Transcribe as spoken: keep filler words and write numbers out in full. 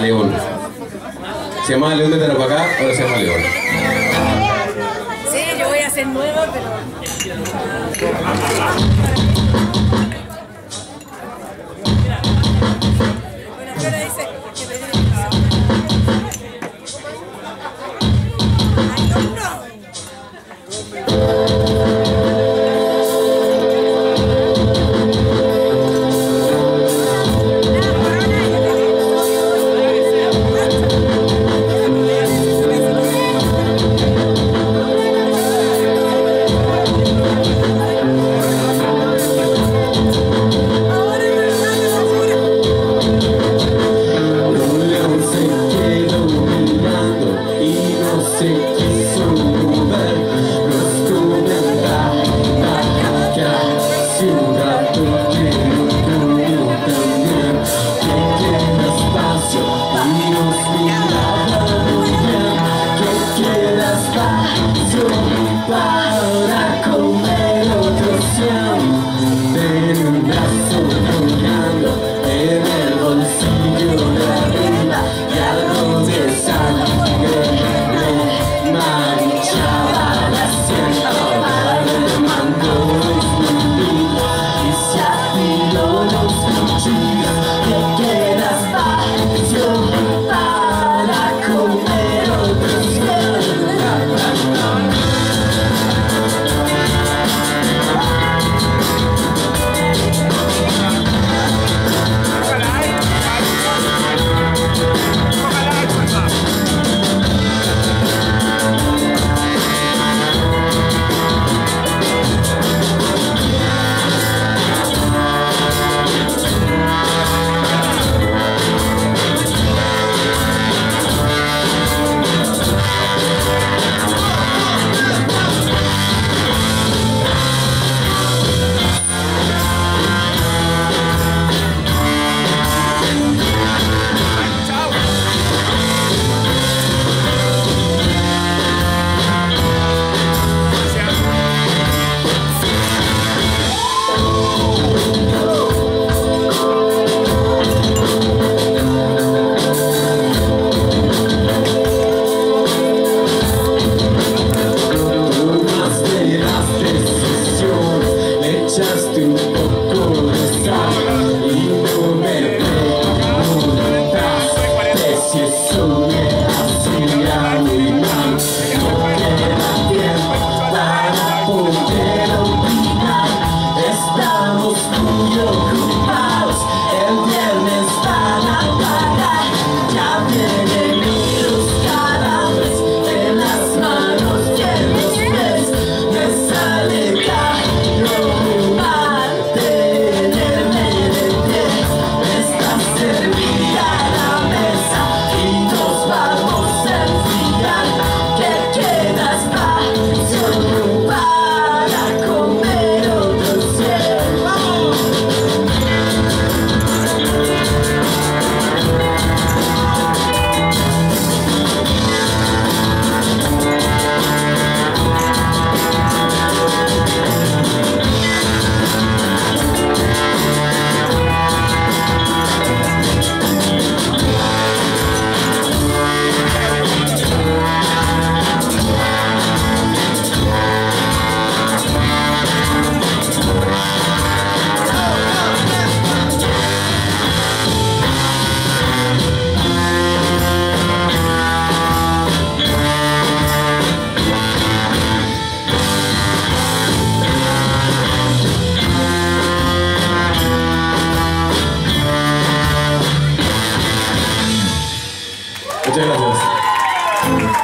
León. Se llamaba León de Tarapacá, ahora se llama León. Sí, yo voy a ser nueva, pero... Bueno, pero dice que me dieron I don't know. Para comer otro cien, ten un brazo colgando en el bolsillo de arriba y algo de sangre me manchaba la sien. Ahora el mango es mi vida y se afiló los cuchillos. Me queda espacio para comer otro cien. Echaste un poco de sal y no me preguntaste si eso me hacía muy mal. No queda tiempo para poder olvidar, estamos muy ocupados, el viernes van a pagar, ya vienen los calambres en las manos y en los pies, me sale calor. Muchas gracias.